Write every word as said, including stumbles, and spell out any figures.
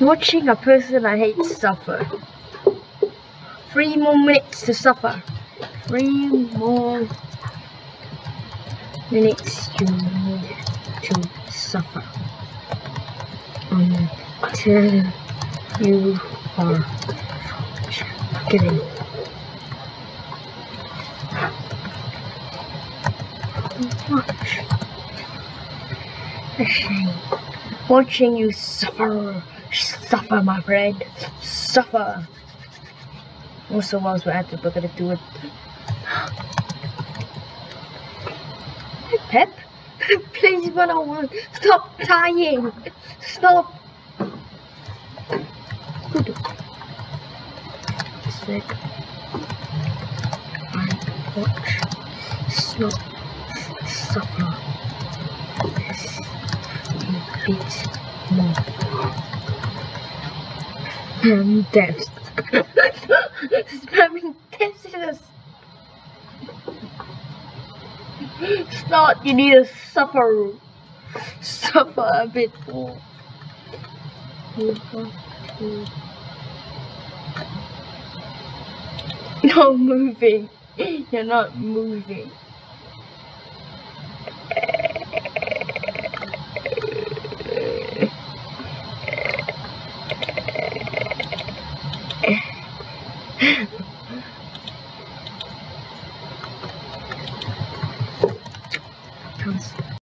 Watching a person I hate suffer. Three more minutes to suffer. Three more minutes you need to suffer until you are forgiven. Watch. A shame. Watching you suffer. Suffer, my friend. Suffer. Also, whilst we're at it, we're gonna do it. Hey, Pep. Please, one on one. Stop tying. Stop. Good. Sick. I watch. Stop. Suffer. This a bit more. Um, death. Spamming death scissors. Stop, you need to suffer. Suffer a bit more. You want to... No moving. You're not moving.